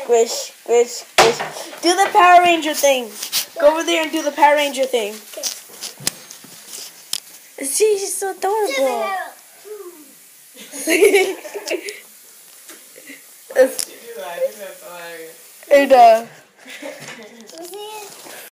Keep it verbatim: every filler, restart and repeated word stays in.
Squish, squish, squish. Do the Power Ranger thing. Go over there and do the Power Ranger thing. See, she's so adorable. It's, You do that. I think that's hilarious. and, uh,